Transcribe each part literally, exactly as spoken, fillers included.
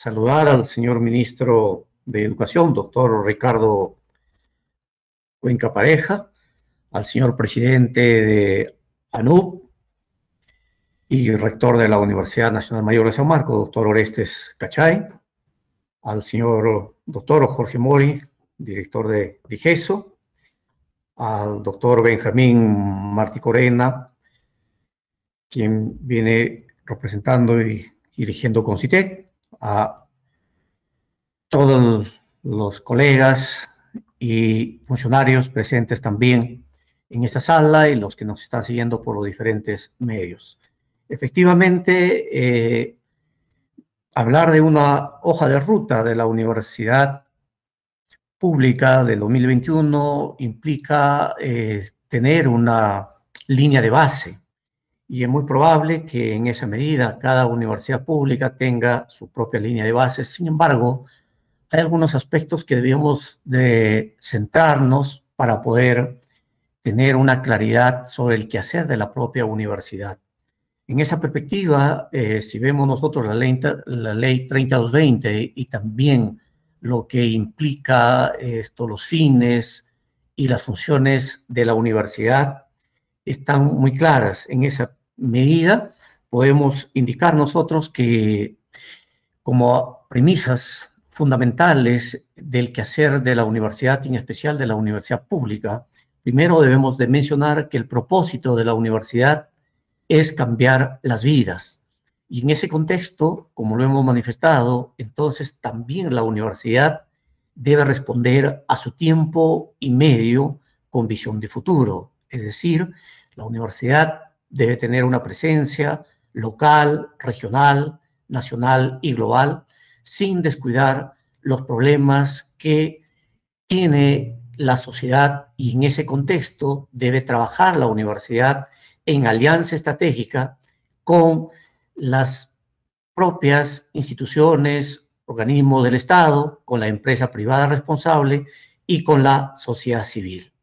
saludar al señor ministro de Educación, doctor Ricardo Cuenca Pareja, al señor presidente de ANUP y rector de la Universidad Nacional Mayor de San Marcos, doctor Orestes Cachay, al señor doctor Jorge Mori, director de DIGESO, al doctor Benjamín Martí Corena, quien viene representando y dirigiendo CONCITEC, a todos los colegas y funcionarios presentes también en esta sala y los que nos están siguiendo por los diferentes medios. Efectivamente, eh, hablar de una hoja de ruta de la Universidad Pública del dos mil veintiuno implica eh, tener una línea de base, y es muy probable que en esa medida cada universidad pública tenga su propia línea de base. Sin embargo, hay algunos aspectos que debemos de centrarnos para poder tener una claridad sobre el quehacer de la propia universidad. En esa perspectiva, eh, si vemos nosotros la ley, la ley treinta y dos veinte y también lo que implica esto, los fines y las funciones de la universidad, están muy claras. En esa medida podemos indicar nosotros que como premisas fundamentales del quehacer de la universidad, y en especial de la universidad pública, primero debemos de mencionar que el propósito de la universidad es cambiar las vidas. Y en ese contexto, como lo hemos manifestado, entonces también la universidad debe responder a su tiempo y medio con visión de futuro. Es decir, la universidad debe tener una presencia local, regional, nacional y global, sin descuidar los problemas que tiene la sociedad, y en ese contexto debe trabajar la universidad en alianza estratégica con las propias instituciones, organismos del Estado, con la empresa privada responsable y con la sociedad civil.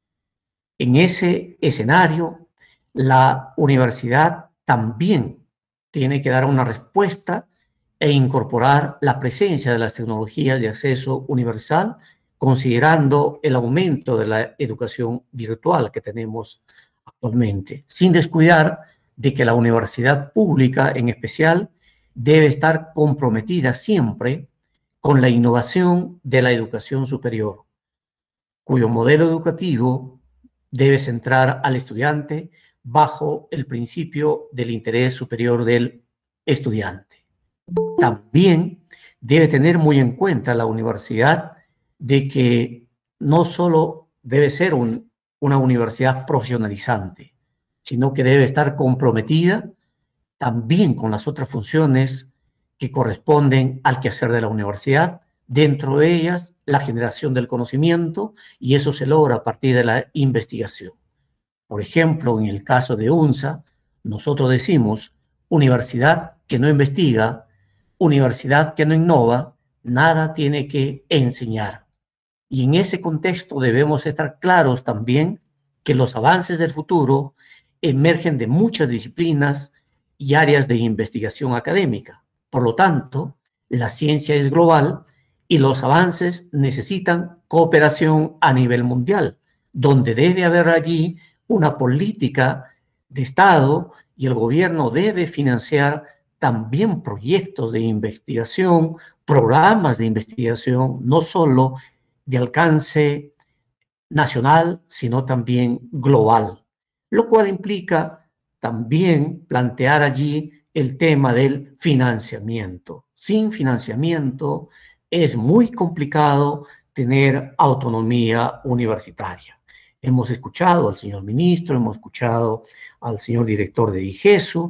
En ese escenario, la universidad también tiene que dar una respuesta e incorporar la presencia de las tecnologías de acceso universal, considerando el aumento de la educación virtual que tenemos actualmente, sin descuidar de que la universidad pública en especial debe estar comprometida siempre con la innovación de la educación superior, cuyo modelo educativo debe centrar al estudiante bajo el principio del interés superior del estudiante. También debe tener muy en cuenta la universidad de que no solo debe ser un, una universidad profesionalizante, sino que debe estar comprometida también con las otras funciones que corresponden al quehacer de la universidad, dentro de ellas la generación del conocimiento, y eso se logra a partir de la investigación. Por ejemplo, en el caso de UNSA, nosotros decimos, universidad que no investiga, universidad que no innova, nada tiene que enseñar. Y en ese contexto debemos estar claros también que los avances del futuro emergen de muchas disciplinas y áreas de investigación académica. Por lo tanto, la ciencia es global y los avances necesitan cooperación a nivel mundial, donde debe haber allí una política de Estado, y el gobierno debe financiar también proyectos de investigación, programas de investigación, no solo de alcance nacional, sino también global, lo cual implica también plantear allí el tema del financiamiento. Sin financiamiento es muy complicado tener autonomía universitaria. Hemos escuchado al señor ministro, hemos escuchado al señor director de DIGESO.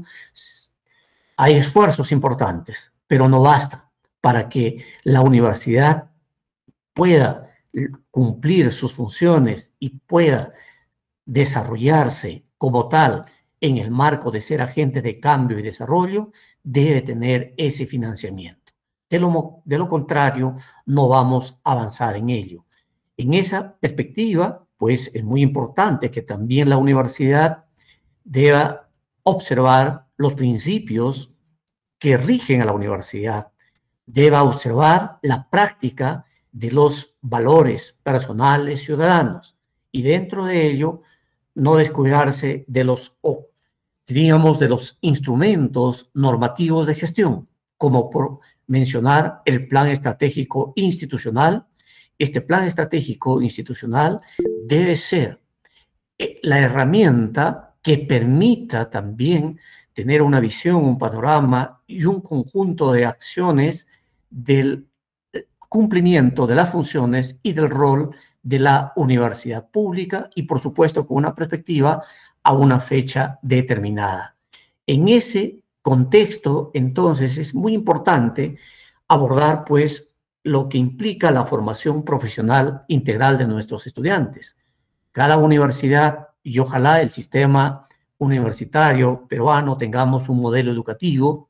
Hay esfuerzos importantes, pero no basta para que la universidad pueda cumplir sus funciones y pueda desarrollarse como tal en el marco de ser agente de cambio y desarrollo. Debe tener ese financiamiento. De lo, de lo contrario, no vamos a avanzar en ello. En esa perspectiva, pues es muy importante que también la universidad deba observar los principios que rigen a la universidad, deba observar la práctica de los valores personales ciudadanos y dentro de ello no descuidarse de los, diríamos, de los instrumentos normativos de gestión, como por mencionar el Plan Estratégico Institucional. Este Plan Estratégico Institucional debe ser la herramienta que permita también tener una visión, un panorama y un conjunto de acciones del cumplimiento de las funciones y del rol de la universidad pública y, por supuesto, con una perspectiva a una fecha determinada. En ese contexto, entonces, es muy importante abordar, pues, lo que implica la formación profesional integral de nuestros estudiantes. Cada universidad, y ojalá el sistema universitario peruano tengamos un modelo educativo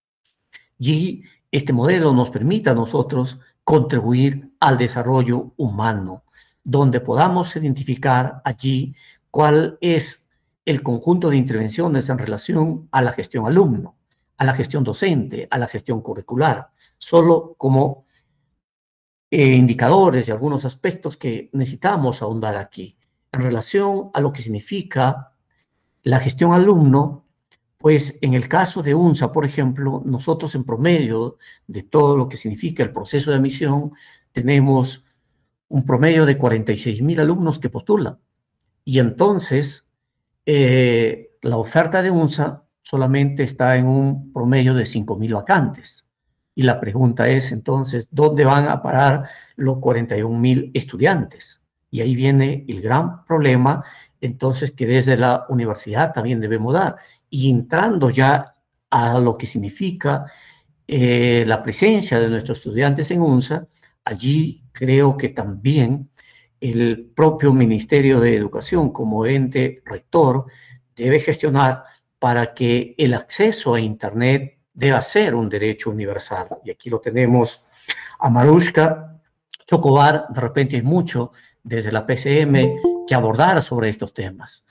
y este modelo nos permita a nosotros contribuir al desarrollo humano, donde podamos identificar allí cuál es el conjunto de intervenciones en relación a la gestión alumno, a la gestión docente, a la gestión curricular, solo como eh, indicadores y algunos aspectos que necesitamos ahondar aquí. En relación a lo que significa la gestión alumno, pues en el caso de UNSA, por ejemplo, nosotros en promedio de todo lo que significa el proceso de admisión, tenemos un promedio de cuarenta y seis mil alumnos que postulan. Y entonces, eh, la oferta de UNSA solamente está en un promedio de cinco mil vacantes. Y la pregunta es, entonces, ¿dónde van a parar los cuarenta y un mil estudiantes? Y ahí viene el gran problema, entonces, que desde la universidad también debemos dar. Y entrando ya a lo que significa eh, la presencia de nuestros estudiantes en UNSA, allí creo que también el propio Ministerio de Educación como ente rector debe gestionar para que el acceso a Internet deba ser un derecho universal. Y aquí lo tenemos a Marushka Chocobar, de repente hay mucho desde la P C M que abordar sobre estos temas.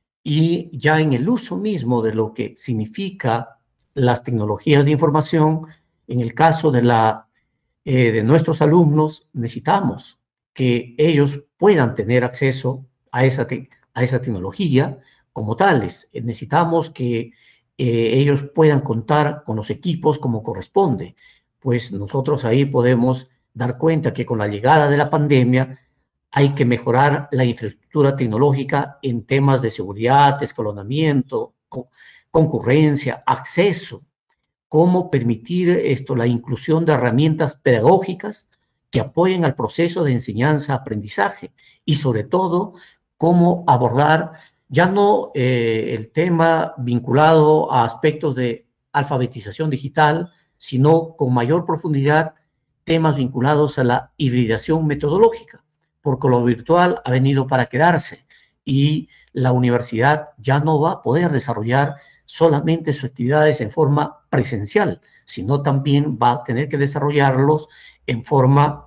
Y ya en el uso mismo de lo que significa las tecnologías de información, en el caso de, la, eh, de nuestros alumnos, necesitamos que ellos puedan tener acceso a esa, te a esa tecnología como tales. Necesitamos que eh, ellos puedan contar con los equipos como corresponde, pues nosotros ahí podemos dar cuenta que con la llegada de la pandemia hay que mejorar la infraestructura tecnológica en temas de seguridad, escalonamiento, co concurrencia, acceso, cómo permitir esto, la inclusión de herramientas pedagógicas que apoyen al proceso de enseñanza-aprendizaje y sobre todo cómo abordar ya no eh, el tema vinculado a aspectos de alfabetización digital, sino con mayor profundidad temas vinculados a la hibridación metodológica, porque lo virtual ha venido para quedarse y la universidad ya no va a poder desarrollar solamente sus actividades en forma presencial, sino también va a tener que desarrollarlos en forma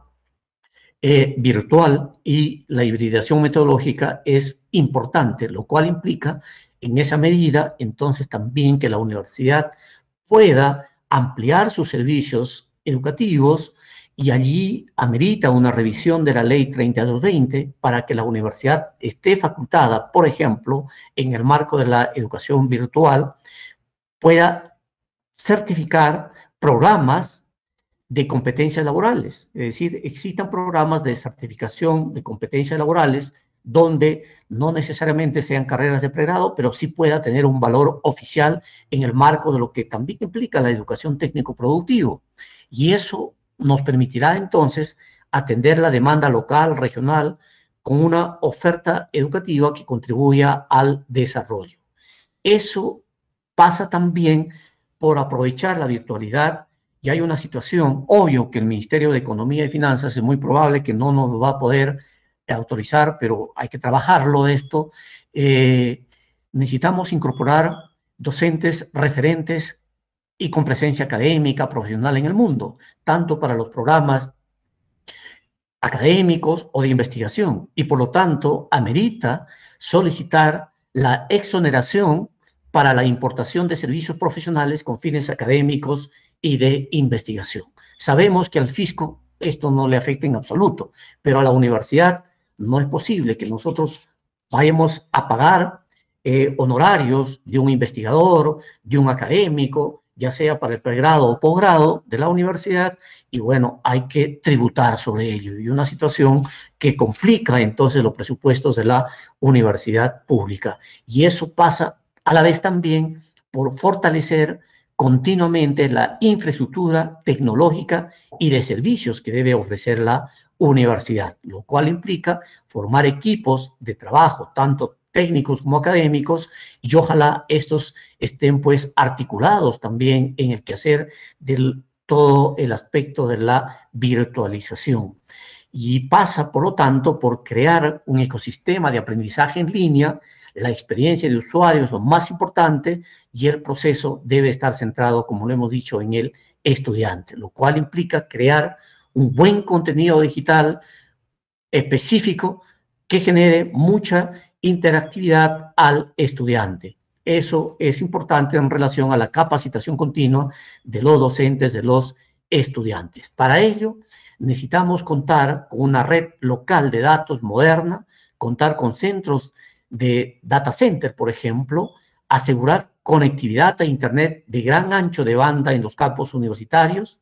eh, virtual, y la hibridación metodológica es importante, lo cual implica en esa medida entonces también que la universidad pueda ampliar sus servicios educativos, y allí amerita una revisión de la ley treinta y dos veinte para que la universidad esté facultada, por ejemplo, en el marco de la educación virtual, pueda certificar programas de competencias laborales. Es decir, existan programas de certificación de competencias laborales donde no necesariamente sean carreras de pregrado, pero sí pueda tener un valor oficial en el marco de lo que también implica la educación técnico-productivo. Y eso nos permitirá entonces atender la demanda local, regional, con una oferta educativa que contribuya al desarrollo. Eso pasa también por aprovechar la virtualidad. Y hay una situación, obvio que el Ministerio de Economía y Finanzas es muy probable que no nos va a poder autorizar, pero hay que trabajarlo esto. Eh, necesitamos incorporar docentes referentes y con presencia académica, profesional en el mundo, tanto para los programas académicos o de investigación, y por lo tanto amerita solicitar la exoneración para la importación de servicios profesionales con fines académicos y de investigación. Sabemos que al fisco esto no le afecta en absoluto, pero a la universidad no es posible que nosotros vayamos a pagar eh, honorarios de un investigador, de un académico, ya sea para el pregrado o posgrado de la universidad, y bueno, hay que tributar sobre ello, y una situación que complica entonces los presupuestos de la universidad pública. Y eso pasa a la vez también por fortalecer continuamente la infraestructura tecnológica y de servicios que debe ofrecer la universidad, lo cual implica formar equipos de trabajo, tanto técnicos como académicos, y ojalá estos estén pues articulados también en el quehacer de todo el aspecto de la virtualización. Y pasa, por lo tanto, por crear un ecosistema de aprendizaje en línea. La experiencia de usuario es lo más importante y el proceso debe estar centrado, como lo hemos dicho, en el estudiante, lo cual implica crear un buen contenido digital específico que genere mucha interactividad al estudiante. Eso es importante en relación a la capacitación continua de los docentes, de los estudiantes. Para ello, necesitamos contar con una red local de datos moderna, contar con centros de data center, por ejemplo, asegurar conectividad a Internet de gran ancho de banda en los campus universitarios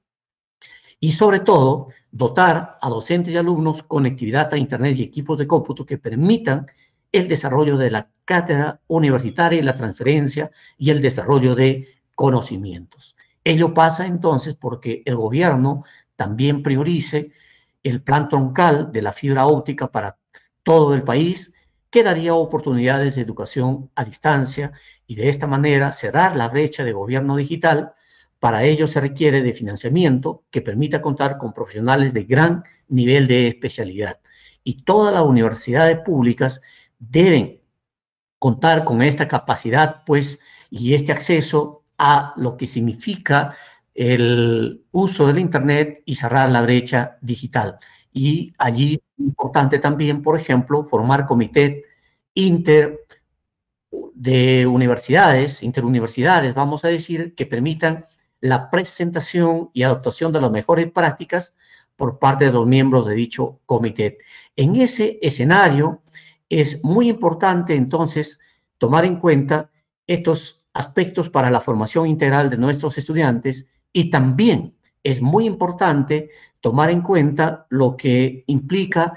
y, sobre todo, dotar a docentes y alumnos conectividad a Internet y equipos de cómputo que permitan el desarrollo de la cátedra universitaria y la transferencia y el desarrollo de conocimientos. Ello pasa entonces porque el gobierno también priorice el plan troncal de la fibra óptica para todo el país, que daría oportunidades de educación a distancia y de esta manera cerrar la brecha de gobierno digital. Para ello se requiere de financiamiento que permita contar con profesionales de gran nivel de especialidad. Y todas las universidades públicas deben contar con esta capacidad, pues, y este acceso a lo que significa el uso del Internet y cerrar la brecha digital. Y allí es importante también, por ejemplo, formar comités inter de universidades, interuniversidades, vamos a decir, que permitan la presentación y adoptación de las mejores prácticas por parte de los miembros de dicho comité. En ese escenario es muy importante entonces tomar en cuenta estos aspectos para la formación integral de nuestros estudiantes, y también es muy importante tomar en cuenta lo que implica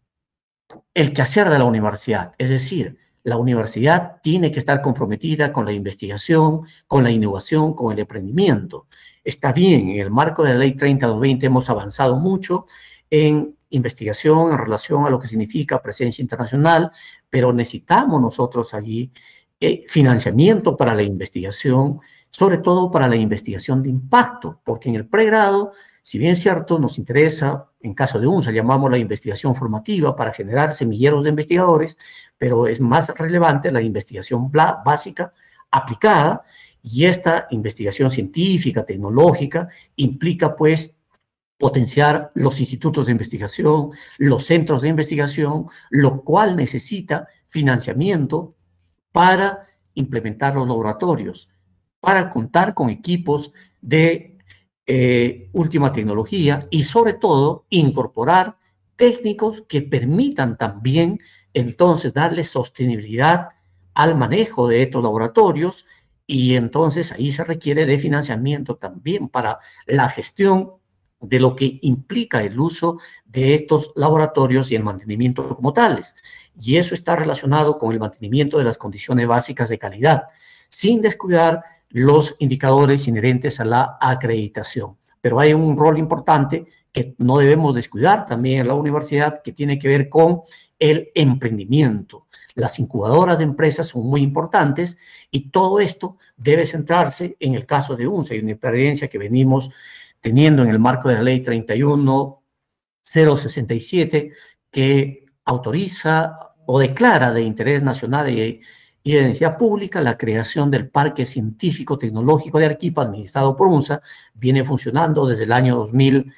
el quehacer de la universidad, es decir, la universidad tiene que estar comprometida con la investigación, con la innovación, con el emprendimiento. Está bien, en el marco de la ley treinta dos mil veinte hemos avanzado mucho en investigación en relación a lo que significa presencia internacional, pero necesitamos nosotros allí eh, financiamiento para la investigación, sobre todo para la investigación de impacto, porque en el pregrado, si bien es cierto, nos interesa, en caso de UNSA, llamamos la investigación formativa para generar semilleros de investigadores, pero es más relevante la investigación básica aplicada, y esta investigación científica, tecnológica, implica pues potenciar los institutos de investigación, los centros de investigación, lo cual necesita financiamiento para implementar los laboratorios, para contar con equipos de eh, última tecnología y sobre todo incorporar técnicos que permitan también entonces darle sostenibilidad al manejo de estos laboratorios, y entonces ahí se requiere de financiamiento también para la gestión de lo que implica el uso de estos laboratorios y el mantenimiento como tales. Y eso está relacionado con el mantenimiento de las condiciones básicas de calidad, sin descuidar los indicadores inherentes a la acreditación. Pero hay un rol importante que no debemos descuidar también en la universidad, que tiene que ver con el emprendimiento. Las incubadoras de empresas son muy importantes y todo esto debe centrarse en el caso de UNSA y una experiencia que venimos teniendo en el marco de la ley treinta y uno cero sesenta y siete, que autoriza o declara de interés nacional y, y de necesidad pública la creación del Parque Científico Tecnológico de Arequipa, administrado por UNSA. Viene funcionando desde el año dos mil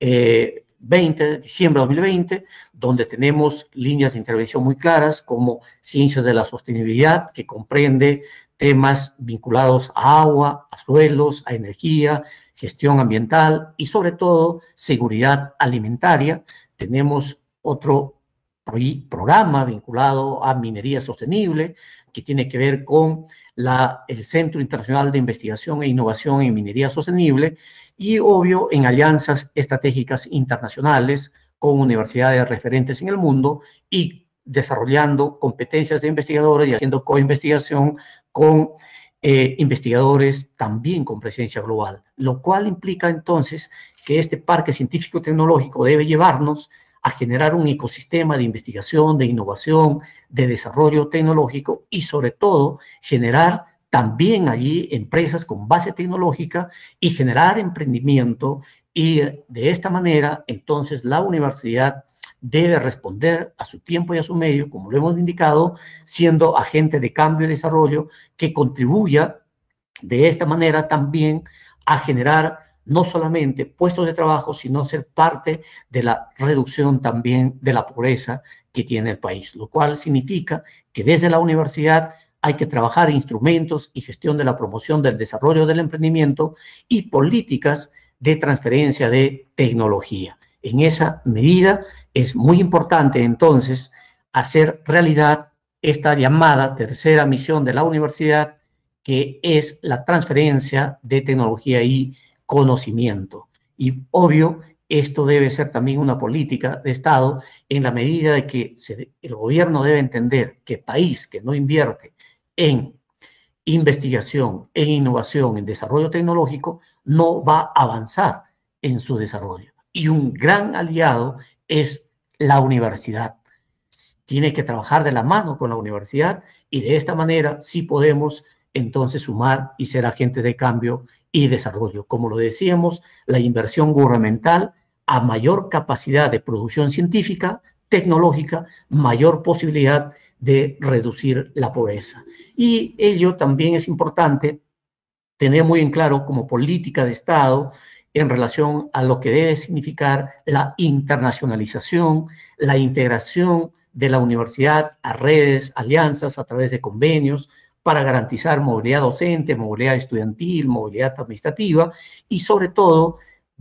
veinte, diciembre de dos mil veinte, donde tenemos líneas de intervención muy claras como ciencias de la sostenibilidad, que comprende temas vinculados a agua, a suelos, a energía, gestión ambiental y sobre todo seguridad alimentaria. Tenemos otro programa vinculado a minería sostenible que tiene que ver con la, el Centro Internacional de Investigación e Innovación en Minería Sostenible y obvio en alianzas estratégicas internacionales con universidades referentes en el mundo y desarrollando competencias de investigadores y haciendo co-investigación con eh, investigadores también con presencia global, lo cual implica entonces que este parque científico-tecnológico debe llevarnos a generar un ecosistema de investigación, de innovación, de desarrollo tecnológico y sobre todo generar también allí empresas con base tecnológica y generar emprendimiento y de esta manera entonces la universidad debe responder a su tiempo y a su medio, como lo hemos indicado, siendo agente de cambio y desarrollo que contribuya de esta manera también a generar no solamente puestos de trabajo, sino ser parte de la reducción también de la pobreza que tiene el país, lo cual significa que desde la universidad hay que trabajar instrumentos y gestión de la promoción del desarrollo del emprendimiento y políticas de transferencia de tecnología. En esa medida es muy importante entonces hacer realidad esta llamada tercera misión de la universidad, que es la transferencia de tecnología y conocimiento. Y obvio, esto debe ser también una política de Estado en la medida de que se, el gobierno debe entender que país que no invierte en investigación, en innovación, en desarrollo tecnológico, no va a avanzar en su desarrollo. Y un gran aliado es la universidad. Tiene que trabajar de la mano con la universidad y de esta manera sí podemos entonces sumar y ser agentes de cambio y desarrollo. Como lo decíamos, la inversión gubernamental a mayor capacidad de producción científica, tecnológica, mayor posibilidad de reducir la pobreza. Y ello también es importante tener muy en claro como política de Estado en relación a lo que debe significar la internacionalización, la integración de la universidad a redes, alianzas a través de convenios para garantizar movilidad docente, movilidad estudiantil, movilidad administrativa y sobre todo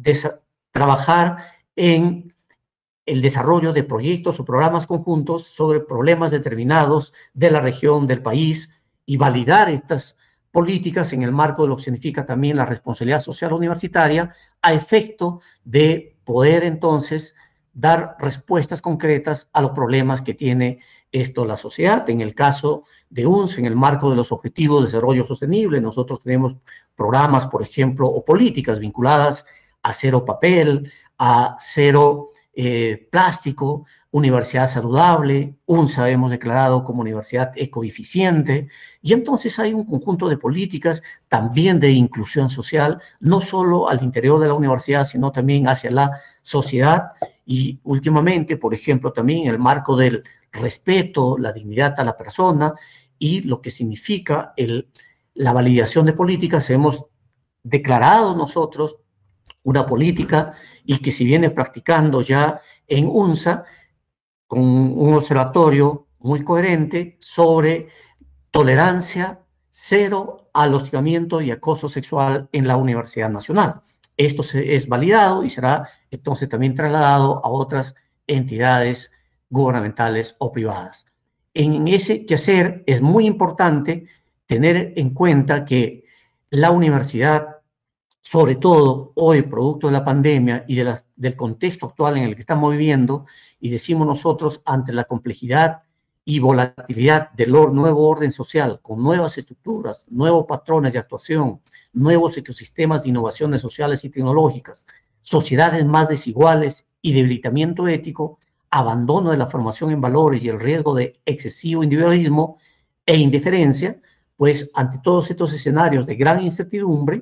trabajar en el desarrollo de proyectos o programas conjuntos sobre problemas determinados de la región, del país y validar estas políticas en el marco de lo que significa también la responsabilidad social universitaria a efecto de poder entonces dar respuestas concretas a los problemas que tiene esto la sociedad. En el caso de U N S, en el marco de los Objetivos de Desarrollo Sostenible, nosotros tenemos programas, por ejemplo, o políticas vinculadas a cero papel, a cero eh, plástico, universidad saludable, U N S A hemos declarado como universidad ecoeficiente, y entonces hay un conjunto de políticas también de inclusión social, no solo al interior de la universidad, sino también hacia la sociedad, y últimamente, por ejemplo, también en el marco del respeto, la dignidad a la persona, y lo que significa el, la validación de políticas, hemos declarado nosotros una política y que se viene practicando ya en U N S A con un observatorio muy coherente sobre tolerancia cero al hostigamiento y acoso sexual en la Universidad Nacional. Esto se, es validado y será entonces también trasladado a otras entidades gubernamentales o privadas. En ese quehacer es muy importante tener en cuenta que la universidad, sobre todo hoy, producto de la pandemia y de la, del contexto actual en el que estamos viviendo, y decimos nosotros, ante la complejidad y volatilidad del nuevo orden social, con nuevas estructuras, nuevos patrones de actuación, nuevos ecosistemas de innovaciones sociales y tecnológicas, sociedades más desiguales y debilitamiento ético, abandono de la formación en valores y el riesgo de excesivo individualismo e indiferencia, pues ante todos estos escenarios de gran incertidumbre,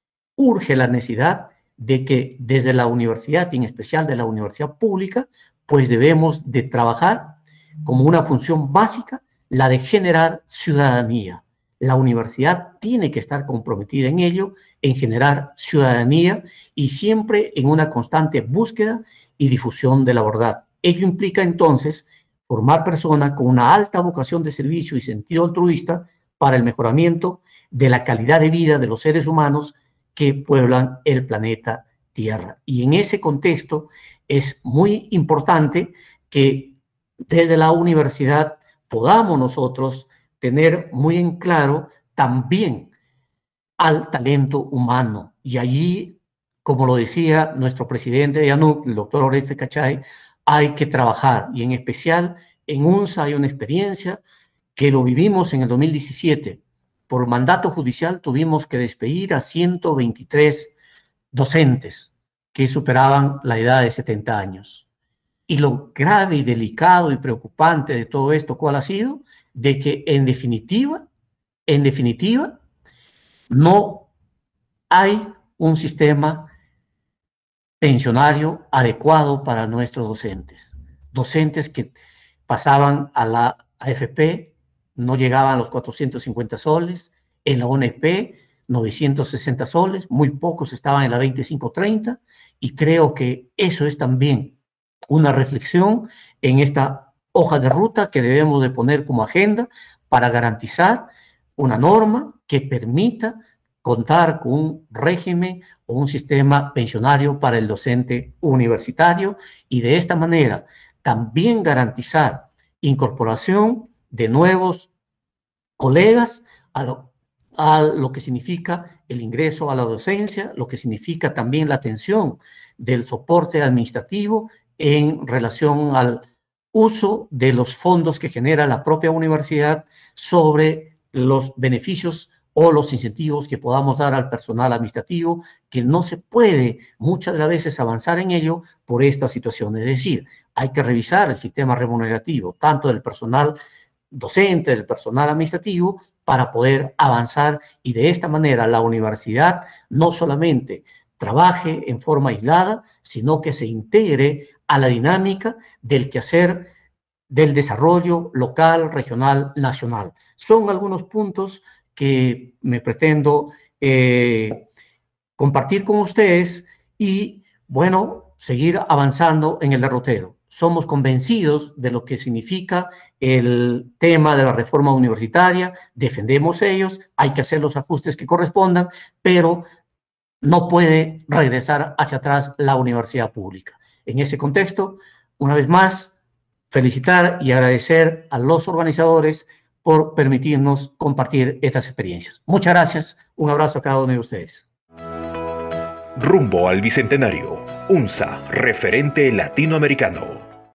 urge la necesidad de que desde la universidad, y en especial de la universidad pública, pues debemos de trabajar como una función básica la de generar ciudadanía. La universidad tiene que estar comprometida en ello, en generar ciudadanía y siempre en una constante búsqueda y difusión de la verdad. Ello implica entonces formar personas con una alta vocación de servicio y sentido altruista para el mejoramiento de la calidad de vida de los seres humanos que pueblan el planeta Tierra. Y en ese contexto es muy importante que desde la universidad podamos nosotros tener muy en claro también al talento humano. Y allí, como lo decía nuestro presidente de ANUC, el doctor Oreste Cachay, hay que trabajar, y en especial en UNSA hay una experiencia que lo vivimos en el dos mil diecisiete. Por mandato judicial tuvimos que despedir a ciento veintitrés docentes que superaban la edad de setenta años. Y lo grave y delicado y preocupante de todo esto, ¿cuál ha sido? De que en definitiva, en definitiva, no hay un sistema pensionario adecuado para nuestros docentes. Docentes que pasaban a la A F P, no llegaban a los cuatrocientos cincuenta soles, en la O N P novecientos sesenta soles, muy pocos estaban en la veinticinco treinta, y creo que eso es también una reflexión en esta hoja de ruta que debemos de poner como agenda para garantizar una norma que permita contar con un régimen o un sistema pensionario para el docente universitario, y de esta manera también garantizar incorporación de nuevos colegas a lo, a lo que significa el ingreso a la docencia, lo que significa también la atención del soporte administrativo en relación al uso de los fondos que genera la propia universidad sobre los beneficios o los incentivos que podamos dar al personal administrativo, que no se puede muchas de las veces avanzar en ello por esta situación. Es decir, hay que revisar el sistema remunerativo, tanto del personal docente, del personal administrativo, para poder avanzar, y de esta manera la universidad no solamente trabaje en forma aislada, sino que se integre a la dinámica del quehacer del desarrollo local, regional, nacional. Son algunos puntos que me pretendo eh, compartir con ustedes y, bueno, seguir avanzando en el derrotero. Somos convencidos de lo que significa el tema de la reforma universitaria, defendemos ellos, hay que hacer los ajustes que correspondan, pero no puede regresar hacia atrás la universidad pública. En ese contexto, una vez más, felicitar y agradecer a los organizadores por permitirnos compartir estas experiencias. Muchas gracias, un abrazo a cada uno de ustedes. Rumbo al Bicentenario, UNSA, referente latinoamericano.